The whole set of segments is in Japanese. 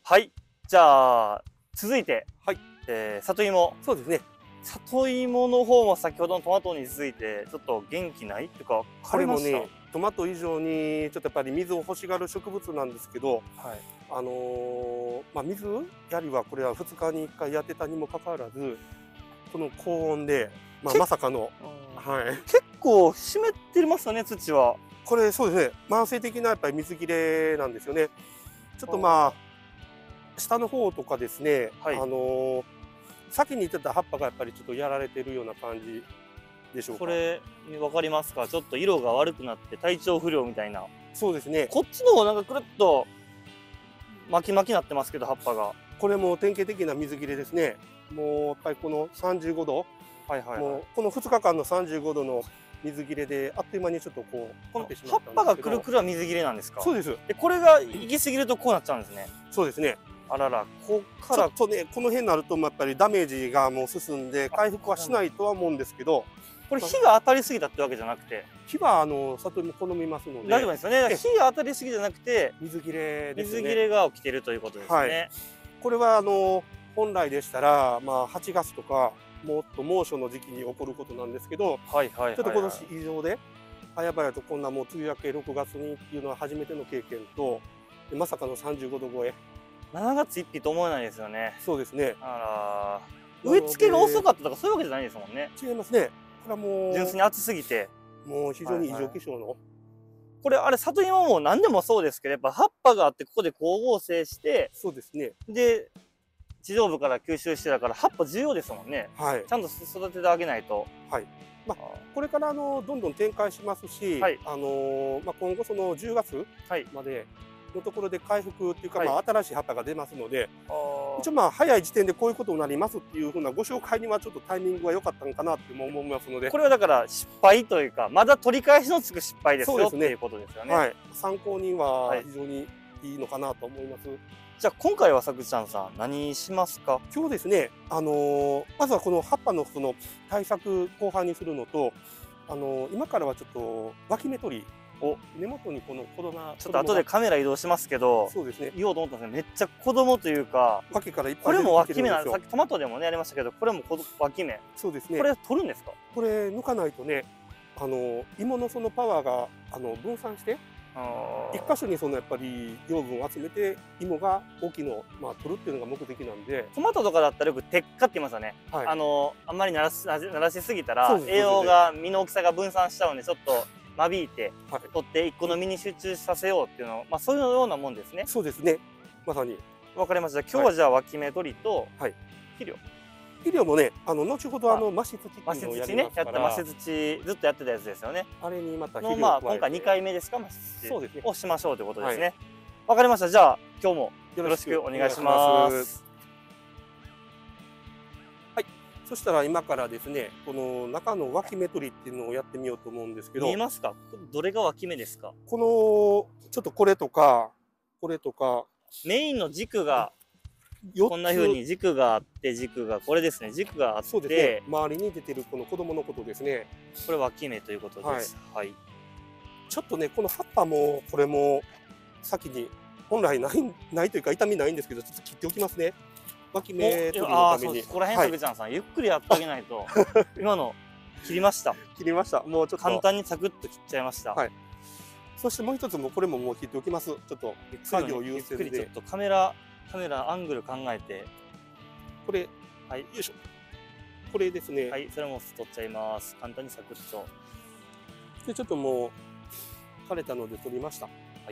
はい、じゃあ続いて、 はい。 里芋。 そうですね。 里芋の方も先ほどのトマトに続いてちょっと元気ないっていうか枯これました。 れもね、トマト以上にちょっとやっぱり水を欲しがる植物なんですけど、 はい。 水やりはこれは2日に1回やってたにもかかわらず、この高温で、まさかの、はい。 結構湿ってますよね、土は。 これそうですね、慢性的なやっぱり水切れなんですよね。ちょっと下の方とかですね、 はい。 先に言ってた葉っぱがやっぱりちょっとやられてるような感じでしょうか。 これわかりますか？ちょっと色が悪くなって体調不良みたいな。 そうですね。 こっちの方なんかくるっと巻き巻きなってますけど、葉っぱが。 これも典型的な水切れですね。もうやっぱりこの35度、 はいはいはい。 もうこの2日間の35度の水切れであっという間にちょっとこうこのなってしま葉っぱったんですけど。 がくるくるは水切れなんですか？ そうです。 で、これが行き過ぎるとこうなっちゃうんですね。 そうですね。 あらら、こっからちょっとね、この辺になるとやっぱりダメージがもう進んで回復はしないとは思うんですけど、 これ火が当たりすぎたってわけじゃなくて、 火は里芋好みますので、 大丈夫ですよね。火が当たりすぎじゃなくて、 水切れですね。 水切れが起きてるということですね。 これは本来でしたら8月とかもっと猛暑の時期に起こることなんですけど、 はいはいはいはい。 ちょっと今年異常で早々とこんなもう梅雨明け6月にっていうのは初めての経験と、まさかの35度超え。 7月1日と思えないですよね。 そうですね。 あら、植え付けが遅かったとかそういうわけじゃないですもんね。 違いますね。これはもう純粋に暑すぎて。 もう非常に異常気象の、 これあれ里芋も何でもそうですけど、やっぱ葉っぱがあってここで光合成して、 そうですね。 で地上部から吸収してたから葉っぱ重要ですもんね。 はい。 ちゃんと育ててあげないと。 はい。これからどんどん展開しますし、 はい、 今後その10月はい、 までのところで回復っていうか、 はい、 新しい葉っぱが出ますので、 あ一応早い時点でこういうことになりますっていうふうなご紹介にはちょっとタイミングが良かったのかなっても思いますので、 これはだから失敗というか、まだ取り返しのつく失敗ですそうですねよっていうことですよね。 はい、参考にははい非常にいいのかなと思います。 じゃあ今回はさくちゃんさん何しますか？ 今日ですね、まずはこの葉っぱのその対策後半にするのと、今からはちょっと脇芽取りを根元にこの子供がちょっと後でカメラ移動しますけど、 そうですね、 言おうと思ったんですけど、めっちゃ子供というか、 脇からいっぱこれい出も脇芽なんで、 てきてるんですよ。 さっきトマトでもね、やりましたけど、これも脇芽。 そうですね。 これ取るんですか？ これ抜かないとね、芋のそのパワーが分散して、一箇所にそのやっぱり養分を集めて芋が大きいのを取るっていうのが目的なんで。 トマトとかだったらよく鉄火って言いますよね。 はい、 あんまり鳴らしすぎたらそうです栄養が実の大きさが分散しちゃうんで、ちょっと間引いてはい、 取って一個の実に集中させようっていうの、そういうようなもんですね。 そうですね。まさに。 わかりました。今日はじゃあ脇芽取りとはい肥料。 肥料もね、後ほどマシ土ってマシいうのをや土ね、 りますから、 やったマシ土ずっとやってたやつですよね。 あれにまたの肥料を加えて、 今回2回目ですか、マシそうですね土をしましょうということですね。わかりました。じゃあ今日もよろしくお願いします。 はい。そしたら今からですね、この中の脇芽取りっていうのをやってみようと思うんですけど、 見えますか？どれが脇芽ですか？ このちょっとこれとかこれとかメインの軸が 4つ、 こんな風に軸があって軸がこれですね、軸があっそうですて、 ね、周りに出てるこの子供のことですね。 これ脇芽ということです。はい。 ちょっとね、この葉っぱもこれも先に本来ないというか痛みないんですけど、ちょっと切っておきますね。脇芽取りのために。 そうです。ここら辺、さくちゃんさん、ゆっくりやってあげないと。今の切りました。 切りました。もうちょっと簡単にサクッと切っちゃいました。 はい。そしてもう一つもこれももう切っておきます。ちょっと作業優先ゆっくりちょっで。 とカメラアングル考えて、 これ、 はい、 よいしょ。これですね。 はい、それも取っちゃいます。簡単にサクッと。 で、ちょっともう枯れたので取りました。はい。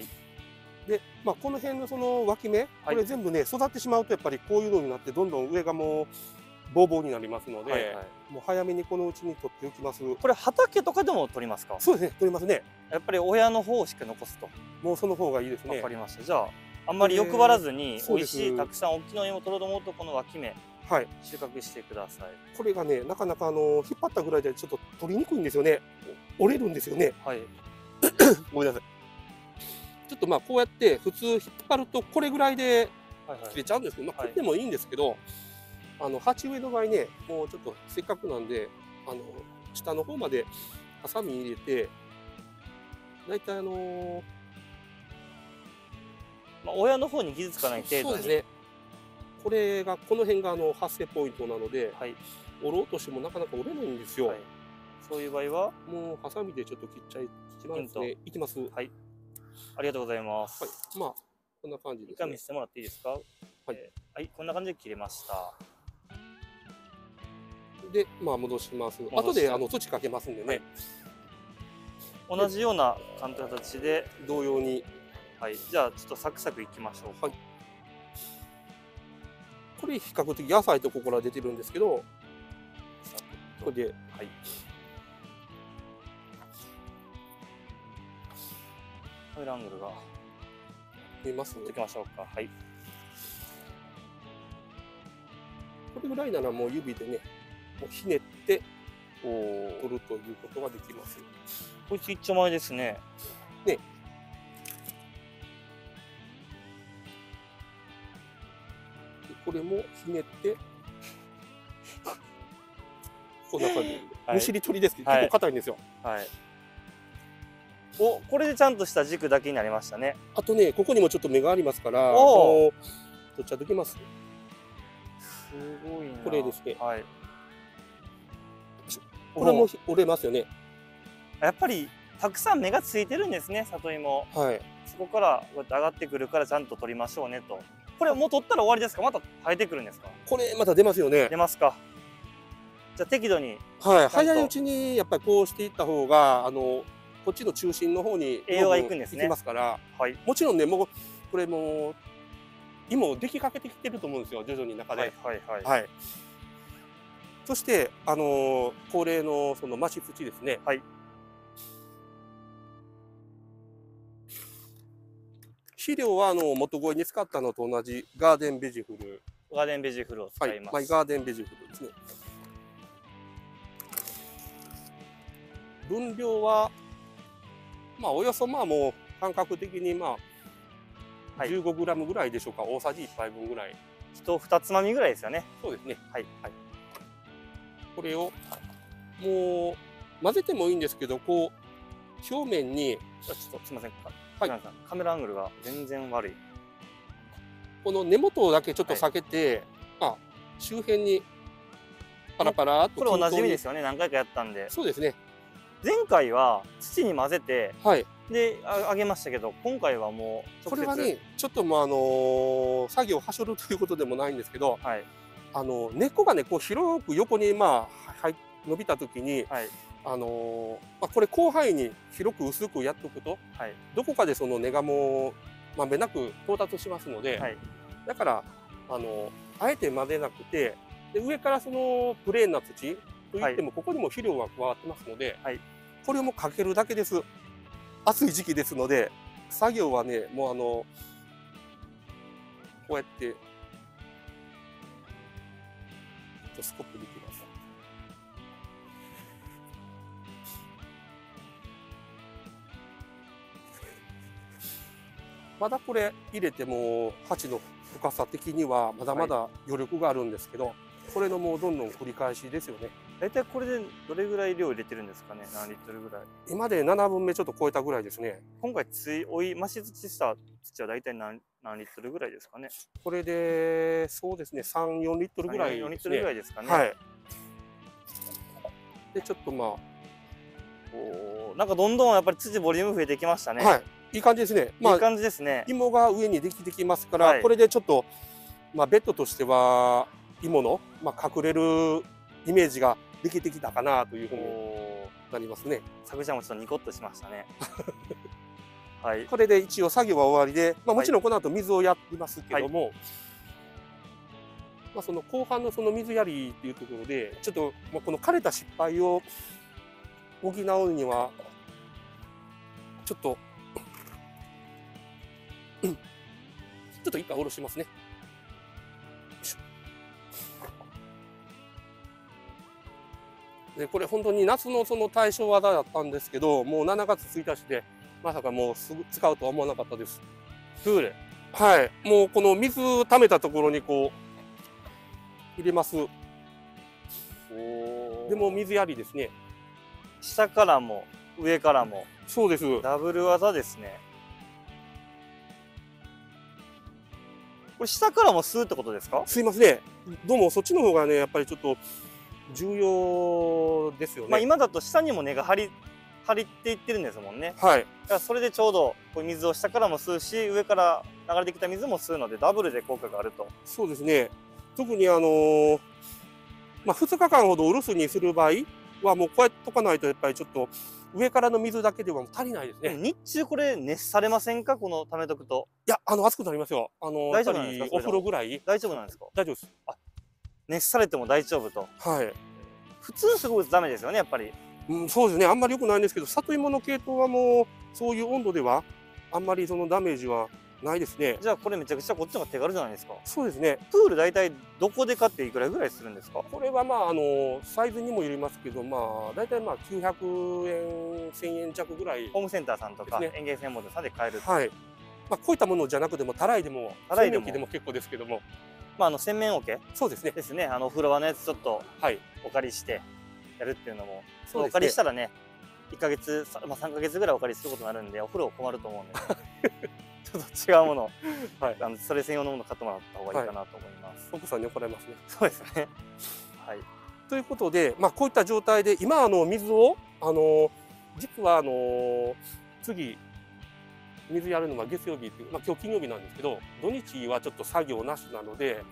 で、この辺のその脇芽、これ全部ね、育ってしまうとやっぱりこういうのになってどんどん上がもうボーボーになりますので、もう早めにこのうちに取っておきます。 これ畑とかでも取りますか？ そうですね、取りますね。 やっぱり親の方をしっかり残すと。 もうその方がいいですね。 わかりました。じゃあ、あんまり欲張らずに、美味しい、たくさん大きな芋を取ろうと思うと、この脇芽、収穫してください。 これがね、なかなか引っ張ったぐらいでちょっと取りにくいんですよね。折れるんですよね。 はい。 ごめんなさい。ちょっとこうやって普通引っ張るとこれぐらいで切れちゃうんですけど、切ってもいいんですけど、鉢植えの場合ね、もうちょっとせっかくなんで、下の方までハサミ入れて、だいたいまあ、親の方に傷つかない程度に。 そうですね。これがこの辺が発生ポイントなので、はい、折ろうとしてもなかなか折れないんですよ。はい、 そういう場合はもうハサミでちょっと切っちゃいますね。いきます。 はい。ありがとうございます。 はい。まあこんな感じですね。 一回見せてもらっていいですか。はい。はい、こんな感じで切れました。 で、まあ戻します。後で土かけますんでね。 はい、同じような形で同様に。 はい。じゃあちょっとサクサクいきましょう。はい。 これ比較的野菜とここから出てるんですけど、これで、はい。 カメラアングルが見えます。 持ってきましょうか。はい。 これぐらいならもう指でね、もうひねって取るということができます。 こいつ一丁前ですね。 ね。これもひねってこんな感じ。むしり取りですけど、結構硬いんですよ。 はい。お、これでちゃんとした軸だけになりましたね。 あとね、ここにもちょっと目がありますから、取っちゃできます。 すごいな。 これですね。 はい。 これも折れますよね。 やっぱりたくさん芽がついてるんですね、里芋。はい。そこからこうやって上がってくるからちゃんと取りましょうねと。これもう取ったら終わりですか？また生えてくるんですか？ これまた出ますよね。 出ますか。じゃあ適度に。 はい。早いうちにやっぱりこうしていった方がこっちの中心の方に栄養がいくんですね。 いきますから。はい。もちろんね、もうこれも芋できかけてきてると思うんですよ。徐々に中で。はいはいはい。はい。そして恒例のその増し土ですね。はい。肥料は元肥に使ったのと同じガーデンベジフル。 ガーデンベジフルを使います。 はい、ガーデンベジフルですね。分量はまあおよそまあもう感覚的にまあ 15g ぐらいでしょうか。大さじ1杯分ぐらい。 2つまみぐらいですよね。 そうですね。はい。はい。これをもう混ぜてもいいんですけど、こう表面にちょっとすみません。はい、カメラアングルが全然悪い。 この根元だけちょっと避けて、まあ周辺にパラパラと。 これおなじみですよね。何回かやったんで。 そうですね。 前回は土に混ぜて、はい、であげましたけど、今回はもうこれはね、ちょっともう作業はしょるということでもないんですけど、はい、根っこがねこう広く横にまあ伸びた時に、はい、これ広範囲に広く薄くやっておくと、はい、どこかでその根がもうまんべんなく到達しますので、はい、だからあえて混ぜなくて、で上からそのプレーンな土といっても、ここにも肥料が加わってますので、はい、これもかけるだけです。暑い時期ですので作業はねもうこうやってスコップできます。まだこれ入れても鉢の深さ的にはまだまだ余力があるんですけど、はい、これのもうどんどん繰り返しですよね。 大体これでどれぐらい量入れてるんですかね。何リットルぐらい。 今で7分目ちょっと超えたぐらいですね。 今回増し土した土は大体何リットルぐらいですかね。 これでそうですね、3、4リットルぐらいですね。 4リットルぐらいですかね。 はい。でちょっとまあなんかどんどんやっぱり土ボリューム増えてきましたね。 はい。いい感じですね。 まあ、いい感じですね。 芋が上にできてきますから、はい、これでちょっとまあベッドとしては芋のまあ隠れるイメージができてきたかなというふうになりますね。 さくちゃんもちょっとニコッとしましたね。はい。 これで一応作業は終わりで、まあもちろんこの後水をやりますけども、はい、まあその後半のその水やりっていうところで、ちょっとまあこの枯れた失敗を補うにはちょっとちょっと一回下ろしますね。でこれ本当に夏のその対象技だったんですけど、もう7月1日でまさかもうすぐ使うとは思わなかったです。 プール。 はい、もうこの水溜めたところにこう入れます。でも水やりですね。 下からも上からも。 そうです。 ダブル技ですね。 これ下からも吸うってことですか？ 吸いますね。どうもそっちの方がねやっぱりちょっと重要ですよね。 まあ今だと下にも根が張りっていってるんですもんね。 はい。 だからそれでちょうどこう水を下からも吸うし、上から流れてきた水も吸うのでダブルで効果があると。 そうですね。特にまあ、2日間ほどお留守にする場合はもうこうやってとかないとやっぱりちょっと上からの水だけでは足りないですね。 日中これ熱されませんか？この溜めとくと。 いや熱くなりますよ。 大丈夫なんですか？ お風呂ぐらい。 大丈夫なんですか？ 大丈夫です。 あ、熱されても大丈夫と。 はい。 普通の植物ダメですよね、やっぱり。 うん、そうですね。あんまり良くないんですけど、里芋の系統はもうそういう温度ではあんまりそのダメージはないですね。 じゃあこれめちゃくちゃこっちの方が手軽じゃないですか。 そうですね。 プール大体どこで買っていくらぐらいするんですか？ これはまあサイズにもよりますけど、まあ大体まあ900円1000円弱ぐらい。 ホームセンターさんとか園芸専門店さんで買える。 はい。まあこういったものじゃなくてもたらいでも洗面器でも結構ですけども。 まあ洗面桶。そうですね。お風呂場のやつちょっとお借りしてやるっていうのも、お借りしたらね、1ヶ月、まあ3ヶ月ぐらいお借りすることになるんで、お風呂困ると思うんで、ちょっと違うもの、それ専用のもの買ってもらった方がいいかなと思います。 奥さんに怒られますね。 そうですね。はい。 ということで、まあこういった状態で今水を実は次水やるのは月曜日っていう、まあ今日金曜日なんですけど、土日はちょっと作業なしなので、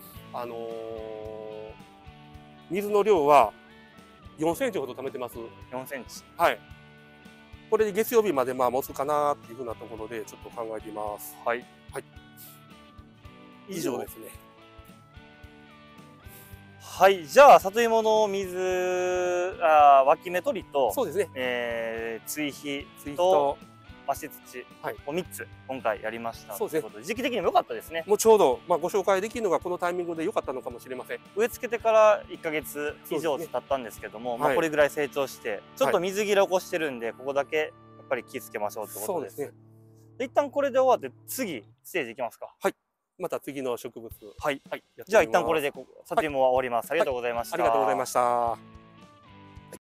水の量は4センチほど溜めてます。 4センチ。 はい。これで月曜日までまあ持つかなっていうふうなところでちょっと考えています。 はい。 はい。以上ですね。 はい、じゃあ里芋の水脇芽取りと、 そうですね。 追肥と増し土、 はい、 3つ今回やりました。 そうですね。 時期的にも良かったですね。 もうちょうどまあご紹介できるのがこのタイミングで良かったのかもしれません。 植え付けてから1ヶ月以上経ったんですけども、まあこれぐらい成長してちょっと水切れ起こしてるんで、ここだけやっぱり気をつけましょうってことです。そうですね。一旦これで終わって次ステージいきますか。 はい。また次の植物。 はい。じゃあ一旦これで里芋は終わります。ありがとうございました。 ありがとうございました。